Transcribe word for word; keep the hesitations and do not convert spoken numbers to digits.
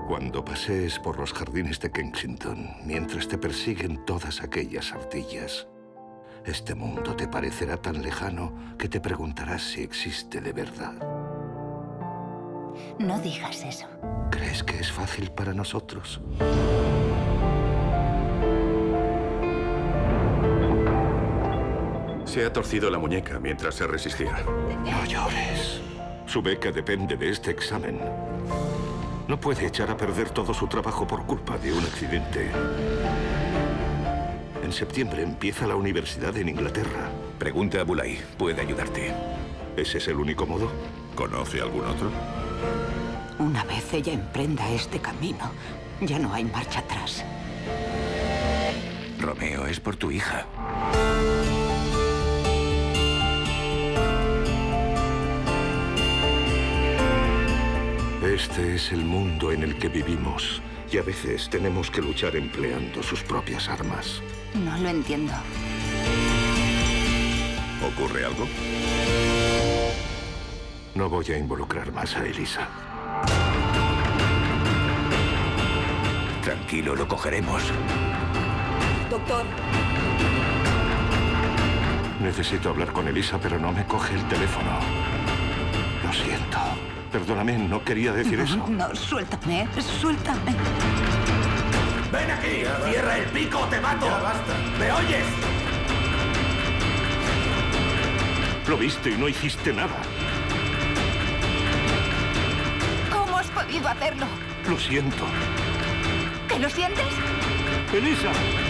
Cuando pasees por los jardines de Kensington, mientras te persiguen todas aquellas ardillas, este mundo te parecerá tan lejano que te preguntarás si existe de verdad. No digas eso. ¿Crees que es fácil para nosotros? Se ha torcido la muñeca mientras se resistía. No llores. Su beca depende de este examen. No puede echar a perder todo su trabajo por culpa de un accidente. En septiembre empieza la universidad en Inglaterra. Pregunta a Bulay. Puede ayudarte. ¿Ese es el único modo? ¿Conoce algún otro? Una vez ella emprenda este camino, ya no hay marcha atrás. Romeo, es por tu hija. Este es el mundo en el que vivimos. Y a veces tenemos que luchar empleando sus propias armas. No lo entiendo. ¿Ocurre algo? No voy a involucrar más a Elisa. Tranquilo, lo cogeremos. Doctor. Necesito hablar con Elisa, pero no me coge el teléfono. Lo siento. Perdóname, no quería decir no, eso. No, suéltame, suéltame. ¡Ven aquí! ¡Cierra el pico o te mato! ¡Ya basta! ¿Me oyes? Lo viste y no hiciste nada. ¿Cómo has podido hacerlo? Lo siento. ¿Que lo sientes? ¡Elisa!